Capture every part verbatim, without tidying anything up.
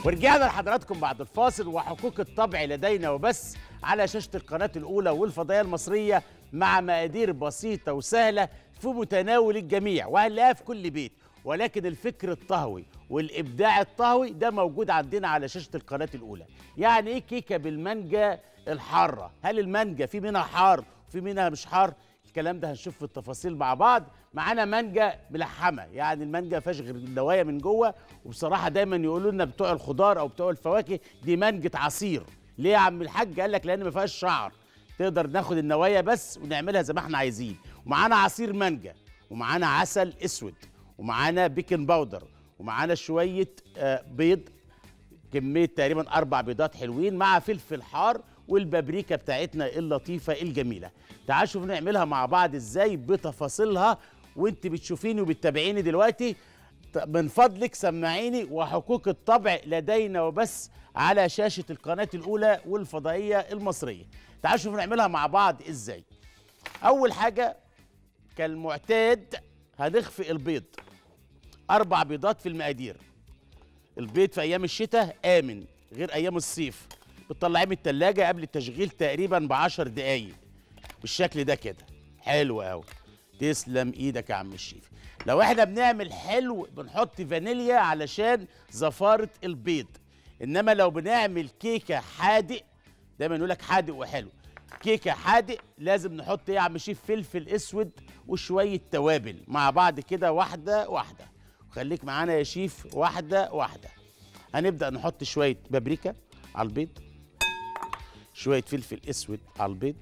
ورجعنا لحضراتكم بعد الفاصل، وحقوق الطبع لدينا وبس على شاشة القناة الأولى والفضائية المصرية، مع مقادير بسيطة وسهلة في متناول الجميع وهنلاقيها في كل بيت. ولكن الفكر الطهوي والإبداع الطهوي ده موجود عندنا على شاشة القناة الأولى. يعني إيه كيكة بالمانجا الحارة؟ هل المانجا في منها حار وفي منها مش حار؟ الكلام ده هنشوف في التفاصيل مع بعض. معانا مانجا ملحمه، يعني المانجا ما فيهاش غير النوايا من جوه، وبصراحه دايما يقولوا لنا بتوع الخضار او بتوع الفواكه دي مانجه عصير. ليه يا عم الحاج؟ قال لك لان ما فيهاش شعر، تقدر ناخد النوايا بس ونعملها زي ما احنا عايزين. ومعانا عصير مانجا، ومعانا عسل اسود، ومعانا بيكنج باودر، ومعانا شويه آه بيض، كميه تقريبا اربع بيضات حلوين، مع فلفل حار والبابريكا بتاعتنا اللطيفه الجميله. تعالوا شوف نعملها مع بعض ازاي بتفاصيلها. وانت بتشوفيني وبتتابعيني دلوقتي من فضلك سمعيني، وحقوق الطبع لدينا وبس على شاشه القناه الاولى والفضائيه المصريه. تعالوا شوف نعملها مع بعض ازاي. اول حاجه كالمعتاد هنخفق البيض، اربع بيضات في المقادير. البيض في ايام الشتاء امن غير ايام الصيف، بتطلعيه من التلاجة قبل التشغيل تقريبا بعشر دقايق بالشكل ده كده. حلو قوي، تسلم ايدك يا عم الشيف. لو احنا بنعمل حلو بنحط فانيليا علشان زفارة البيض، انما لو بنعمل كيكة حادق، دايما يقول لك حادق وحلو، كيكة حادق لازم نحط ايه يا عم الشيف؟ فلفل اسود وشوية توابل مع بعض كده، واحدة واحدة. خليك معانا يا شيف، واحدة واحدة. هنبدأ نحط شوية بابريكا على البيض، شوية فلفل اسود على البيض،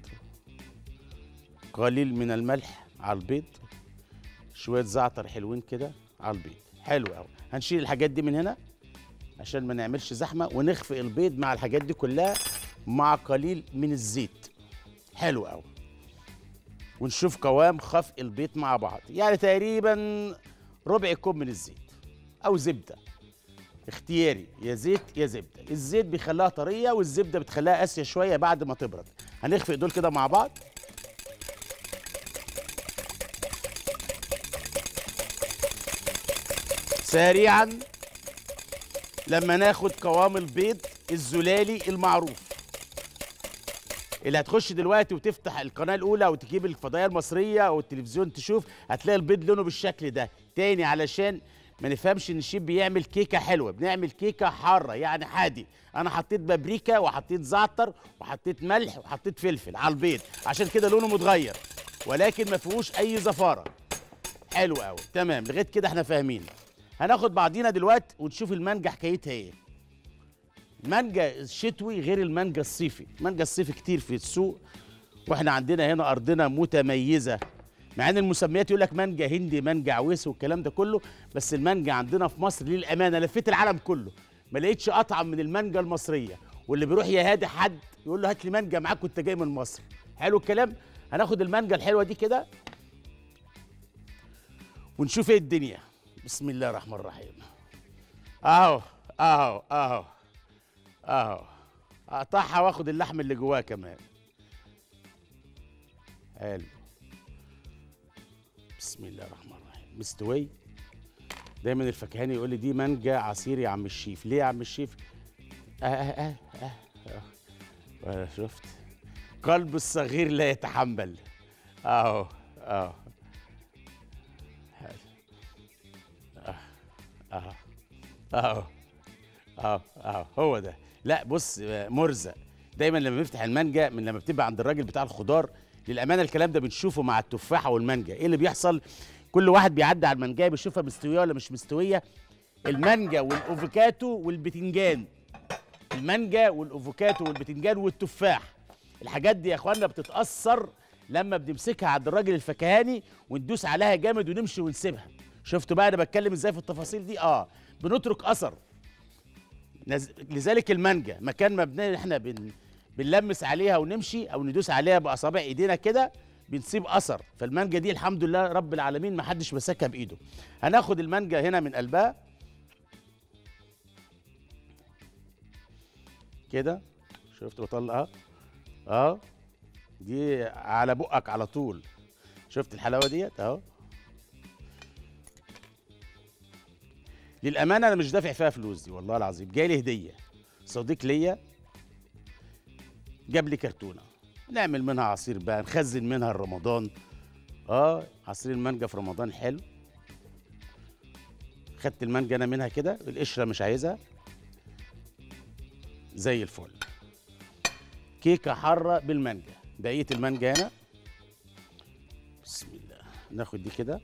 قليل من الملح على البيض، شوية زعتر حلوين كده على البيض. حلو قوي. هنشيل الحاجات دي من هنا عشان ما نعملش زحمة، ونخفق البيض مع الحاجات دي كلها مع قليل من الزيت. حلو قوي. ونشوف قوام خفق البيض مع بعض، يعني تقريبا ربع كوب من الزيت او زبدة، اختياري، يا زيت يا زبدة. الزيت بيخليها طرية والزبدة بتخليها قاسية شوية بعد ما تبرد. هنخفق دول كده مع بعض. سريعا لما ناخد قوام البيض الزلالي المعروف. اللي هتخش دلوقتي وتفتح القناة الأولى أو تجيب الفضائية المصرية أو التلفزيون تشوف، هتلاقي البيض لونه بالشكل ده. تاني علشان ما نفهمش ان الشيف بيعمل كيكه حلوه، بنعمل كيكه حاره يعني حادق. انا حطيت بابريكا وحطيت زعتر وحطيت ملح وحطيت فلفل على البيض، عشان كده لونه متغير، ولكن ما فيهوش اي زفاره. حلو قوي، تمام لغايه كده احنا فاهمين. هناخد بعضينا دلوقتي ونشوف المانجا حكايتها ايه. المانجا الشتوي غير المانجا الصيفي. المانجا الصيفي كتير في السوق، واحنا عندنا هنا ارضنا متميزه، مع ان المسميات يقول لك مانجا هندي، مانجا عويس والكلام ده كله، بس المانجا عندنا في مصر للامانه لفيت العالم كله ما لقيتش اطعم من المانجا المصريه. واللي بيروح يهادي حد يقول له هات لي مانجا معاك وانت جاي من مصر. حلو الكلام. هناخد المانجا الحلوه دي كده ونشوف ايه الدنيا. بسم الله الرحمن الرحيم. اهو اهو اهو اهو، اقطعها واخد اللحم اللي جواها كمان. حلو. بسم الله الرحمن الرحيم. مستوي. دايما الفكهاني يقول لي دي مانجا عصير يا عم الشيف. ليه يا عم الشيف؟ اه اه اه اه, آه. شفت؟ قلب الصغير لا يتحمل. اهو اهو. اه اهو اهو اهو اهو هو ده. لا بص مرزق. دايما لما بنفتح المانجا من لما بتبقى عند الراجل بتاع الخضار، للامانه الكلام ده بنشوفه مع التفاحه والمانجا. ايه اللي بيحصل؟ كل واحد بيعدي على المانجا بيشوفها مستويه ولا مش مستويه. المانجا والافوكاتو والبتنجان، المانجا والافوكاتو والبتنجان والتفاح، الحاجات دي يا اخوانا بتتاثر لما بنمسكها عند الراجل الفكهاني وندوس عليها جامد ونمشي ونسيبها. شفتوا بقى انا بتكلم ازاي في التفاصيل دي؟ اه بنترك اثر. لذلك المانجا مكان ما بن... احنا بن... بنلمس عليها ونمشي او ندوس عليها باصابع ايدينا كده بنسيب اثر. فالمانجا دي الحمد لله رب العالمين ما حدش مسكها بايده. هناخد المانجا هنا من قلبها كده. شفت بطلعها؟ اه دي على بقك على طول. شفت الحلاوه ديت اهو. للامانه انا مش دافع فيها فلوس دي، والله العظيم جاي لي هديه. صديق ليا جاب لي كرتونه، نعمل منها عصير بقى، نخزن منها رمضان. اه عصير المانجا في رمضان حلو. خدت المانجا انا منها كده، القشره مش عايزها، زي الفل. كيكه حاره بالمانجا، بقيه المانجا هنا. بسم الله، ناخد دي كده.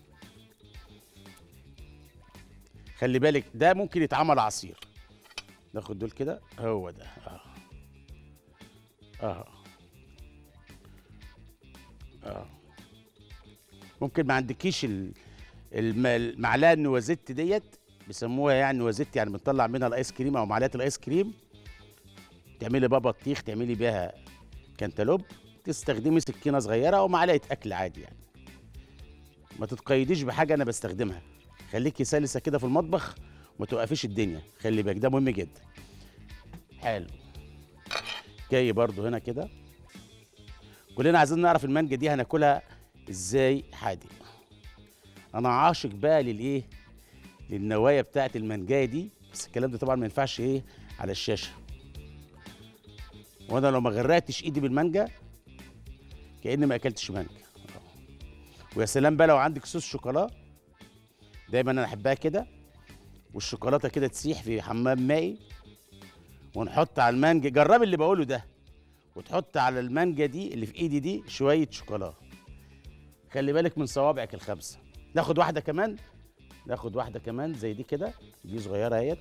خلي بالك ده ممكن يتعمل عصير. ناخد دول كده، هو ده اه اه اه ممكن ما عندكيش ال- الم- المعلقه النوازيت ديت، بيسموها يعني نوازيت، يعني بنطلع منها الايس كريم او معلقه الايس كريم. تعملي بقى بطيخ، تعملي بيها كانتالوب، تستخدمي سكينه صغيره او معلقه اكل عادي يعني. ما تتقيديش بحاجه انا بستخدمها. خليكي سلسه كده في المطبخ وما توقفيش الدنيا، خلي بالك ده مهم جدا. حلو. جاي برضو هنا كده. كلنا عايزين نعرف المانجا دي هناكلها ازاي حادق. انا عاشق بقى للايه، للنوايا بتاعت المانجايه دي، بس الكلام ده طبعا ما ينفعش ايه على الشاشه. وانا لو ما غرقتش ايدي بالمانجا كاني ما اكلتش مانجا. ويا سلام بقى لو عندك صوص شوكولا، دايما انا احبها كده، والشوكولاته كده تسيح في حمام مائي، ونحط على المانجا، جربي اللي بقوله ده، وتحط على المانجا دي اللي في ايدي دي شويه شوكولا. خلي بالك من صوابعك الخمسه. ناخد واحده كمان، ناخد واحده كمان زي دي كده، دي صغيره اهيت.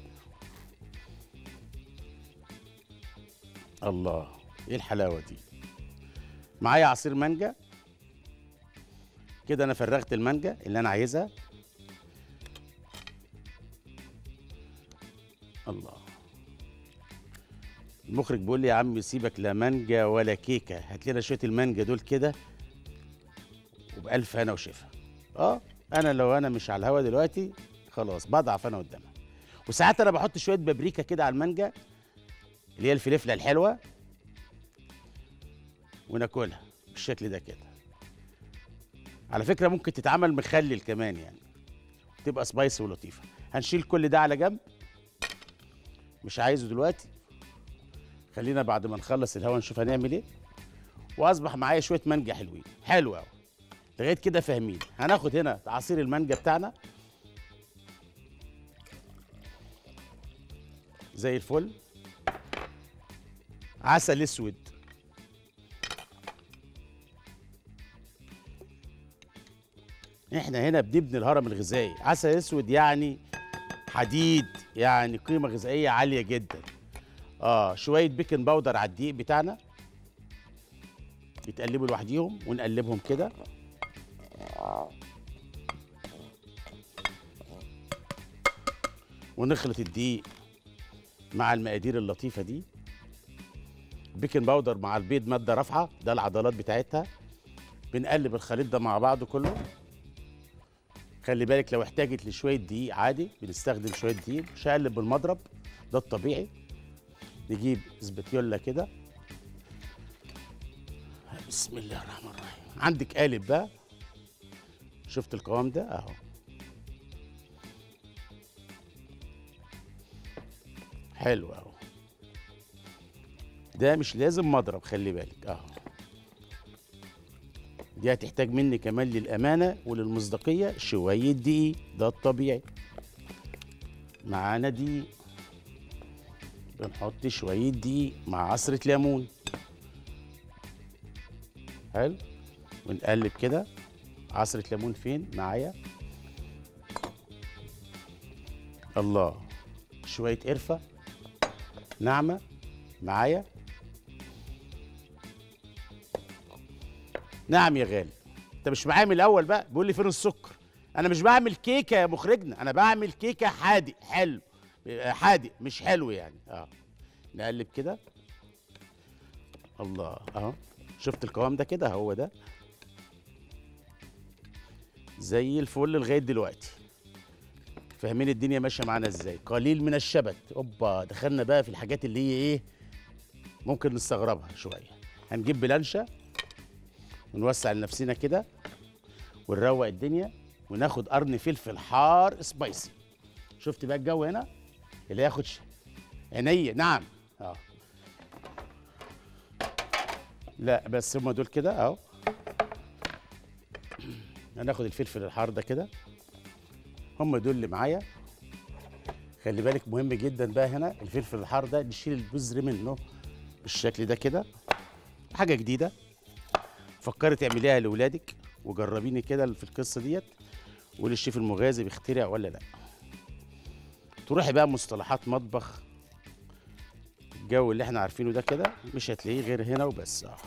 الله، ايه الحلاوه دي. معايا عصير مانجا كده، انا فرغت المانجا اللي انا عايزها. الله، المخرج بيقول لي يا عم سيبك لا مانجا ولا كيكه، هات لنا شويه المانجا دول كده وبألف هنا وشفا. اه انا لو انا مش على الهوا دلوقتي خلاص بضعف انا قدامها. وساعات انا بحط شويه بابريكا كده على المانجا، اللي هي الفلفله الحلوه، وناكلها بالشكل ده كده. على فكره ممكن تتعمل مخلل كمان يعني، تبقى سبايسي ولطيفه. هنشيل كل ده على جنب، مش عايزه دلوقتي، خلينا بعد ما نخلص الهوا نشوف هنعمل ايه. واصبح معايا شويه مانجا حلوين، حلو قوي لغايه كده فاهمين. هناخد هنا عصير المانجا بتاعنا زي الفل. عسل اسود، احنا هنا بنبني الهرم الغذائي. عسل اسود يعني حديد، يعني قيمه غذائيه عاليه جدا. اه شويه بيكنج باودر على الدقيق بتاعنا، يتقلبوا لوحديهم، ونقلبهم كده. ونخلط الدقيق مع المقادير اللطيفه دي. بيكنج باودر مع البيض ماده رافعه، ده العضلات بتاعتها. بنقلب الخليط ده مع بعضه كله. خلي بالك لو احتاجت لشويه دقيق عادي بنستخدم شويه دقيق، مش هقلب بالمضرب، ده الطبيعي. نجيب اسباتيولا كده. بسم الله الرحمن الرحيم. عندك قالب بقى، شفت القوام ده اهو. حلو اهو. ده مش لازم مضرب، خلي بالك اهو. دي هتحتاج مني كمان للامانه وللمصداقيه شويه دقيق، ده الطبيعي. معانا دقيق، بنحط شويه دقيق مع عصره ليمون. حلو. ونقلب كده. عصره ليمون فين معايا؟ الله. شويه قرفه ناعمه معايا. نعم يا غالي. انت مش معايا من الاول بقى بيقول لي فين السكر. انا مش بعمل كيكه يا مخرجنا، انا بعمل كيكه حادق حلو، حادق مش حلو يعني. اه نقلب كده. الله اهو. شفت القوام ده كده، هو ده زي الفل لغايه دلوقتي. فاهمين الدنيا ماشيه معانا ازاي؟ قليل من الشبت. اوبا، دخلنا بقى في الحاجات اللي هي ايه ممكن نستغربها شويه. هنجيب بلانشه ونوسع لنفسنا كده، ونروق الدنيا، وناخد قرن فلفل حار سبايسي. شفت بقى الجو هنا اللي ياخد ش- عينيا. نعم. اه لا بس هم دول كده اهو. هناخد الفلفل الحار ده كده، هم دول اللي معايا. خلي بالك مهم جدا بقى هنا الفلفل الحار ده نشيل البذر منه بالشكل ده كده. حاجه جديده، فكري تعمليها لاولادك وجربيني كده في القصه ديت، وقولي الشيف المغازي بيخترع ولا لا. تروحي بقى مصطلحات مطبخ الجو اللي احنا عارفينه ده كده مش هتلاقيه غير هنا وبس. اه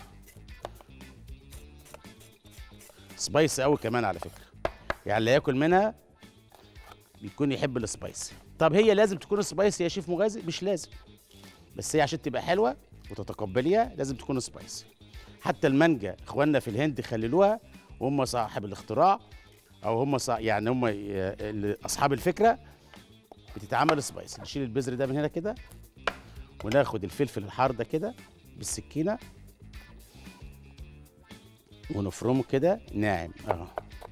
سبايسي قوي كمان على فكره، يعني اللي ياكل منها بيكون يحب السبايسي. طب هي لازم تكون سبايسي يا شيف مغازي؟ مش لازم، بس هي عشان تبقى حلوه وتتقبليها لازم تكون سبايسي. حتى المانجا اخواننا في الهند خللوها، وهم صاحب الاختراع او هم صا... يعني هم ي- اللي اصحاب الفكره، بتتعمل سبايسي. نشيل البذر ده من هنا كده، وناخد الفلفل الحار ده كده بالسكينه ونفرمه كده ناعم. اه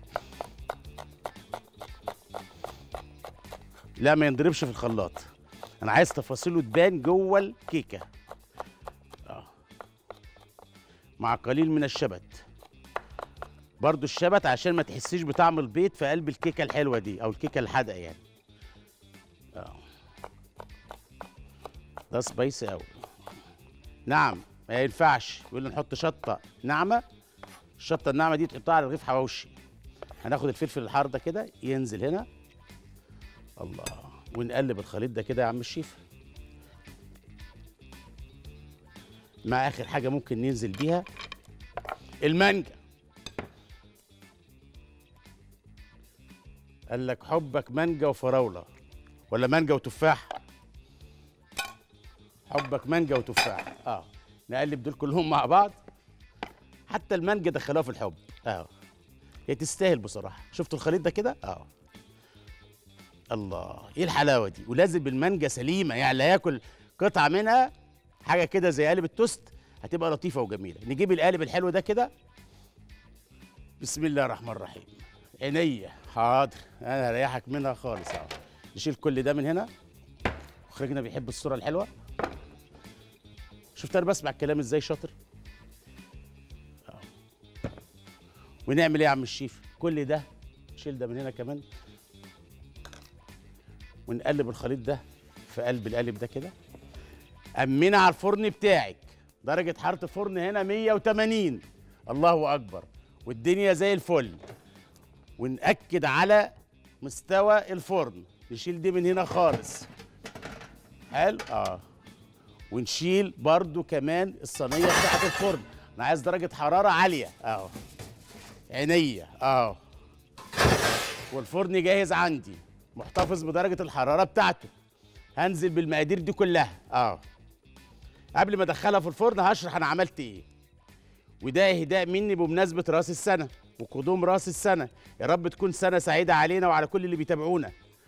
لا ما ينضربش في الخلاط، انا عايز تفاصيله تبان جوه الكيكه. اه مع قليل من الشبت، برضو الشبت عشان ما تحسيش بطعم البيض في قلب الكيكه الحلوه دي او الكيكه الحادقه يعني. اه ده سبايسي قوي. نعم ما ينفعش يقول لي نحط شطه ناعمه، الشطه الناعمه دي تحطها على رغيف حواوشي. هناخد الفلفل الحار ده كده ينزل هنا، الله، ونقلب الخليط ده كده يا عم الشيف. مع اخر حاجه ممكن ننزل بيها المانجا. قال لك حبك مانجا وفراوله ولا مانجا وتفاح؟ حبك مانجا وتفاح. اه نقلب دول كلهم مع بعض، حتى المانجا دخلوها في الحب. اه هي تستاهل بصراحه. شفتوا الخليط ده كده؟ اه الله ايه الحلاوه دي، ولازم بالمانجا سليمه، يعني لا ياكل قطعه منها حاجه كده زي قالب التوست، هتبقى لطيفه وجميله. نجيب القالب الحلو ده كده، بسم الله الرحمن الرحيم. عينيا حاضر، انا هريحك منها خالص اهو. نشيل كل ده من هنا، مخرجنا بيحب الصوره الحلوه. شفت انا بسمع الكلام ازاي شاطر. أهو. ونعمل ايه يا عم الشيف؟ كل ده نشيل ده من هنا كمان، ونقلب الخليط ده في قلب القالب ده كده. أمينة على الفرن بتاعك، درجة حرارة الفرن هنا مية وتمانين. الله أكبر، والدنيا زي الفل. ونأكد على مستوى الفرن. نشيل دي من هنا خالص. حلو اه ونشيل برضو كمان الصينية بتاعت الفرن. أنا عايز درجة حرارة عالية أهو. عينيا أهو. والفرن جاهز عندي، محتفظ بدرجة الحرارة بتاعته. هنزل بالمقادير دي كلها اه قبل ما ادخلها في الفرن هشرح انا عملت ايه. وده اهداء مني بمناسبة راس السنة وقدوم راس السنة. يا رب تكون سنة سعيدة علينا وعلى كل اللي بيتابعونا.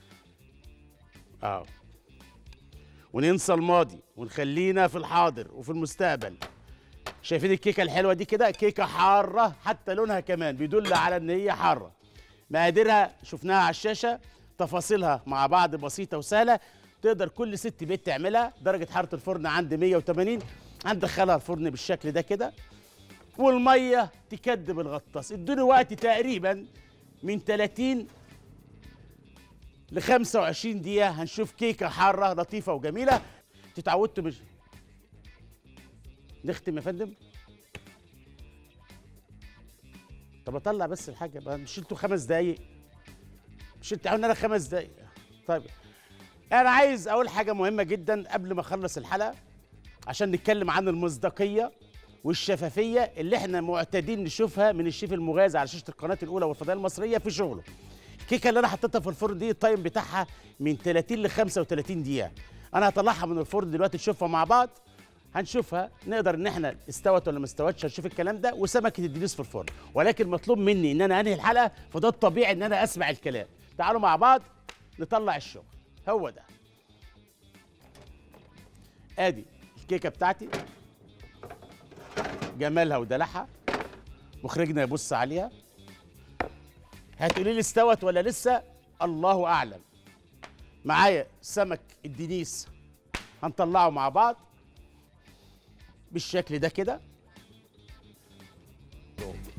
اه وننسى الماضي ونخلينا في الحاضر وفي المستقبل. شايفين الكيكة الحلوة دي كده؟ كيكة حارة، حتى لونها كمان بيدل على ان هي حارة. مقاديرها شفناها على الشاشة، تفاصيلها مع بعض بسيطة وسهلة، تقدر كل ست بيت تعملها. درجة حرارة الفرن عند مية وتمانين، هندخلها الفرن بالشكل ده كده، والمية تكدب الغطاس. ادوني وقت تقريبا من تلاتين ل خمسة وعشرين دقيقة، هنشوف كيكة حارة لطيفة وجميلة. تتعودتوا مش نختم يا فندم؟ طب اطلع بس الحاجة بقى، مش انتوا خمس دقايق؟ مش انتوا قلنا انا خمس دقايق؟ طيب انا عايز اقول حاجه مهمه جدا قبل ما اخلص الحلقه، عشان نتكلم عن المصداقيه والشفافيه اللي احنا معتادين نشوفها من الشيف المغازي على شاشه القناه الاولى والفضائيه المصريه في شغله. الكيكه اللي انا حطيتها في الفرن دي التايم بتاعها من تلاتين ل خمسة وتلاتين دقيقه. انا هطلعها من الفرن دلوقتي نشوفها مع بعض. هنشوفها نقدر ان احنا استوت ولا ما استوتش، هنشوف الكلام ده. وسمكه الدنيس في الفرن، ولكن مطلوب مني ان انا انهي الحلقه، فده الطبيعي ان انا اسمع الكلام. تعالوا مع بعض نطلع الشغل. هو ده ادي الكيكه بتاعتي، جمالها ودلعها. مخرجنا يبص عليها. هتقولي لي استوت ولا لسه؟ الله اعلم. معايا سمك الدنيس هنطلعه مع بعض بالشكل ده كده.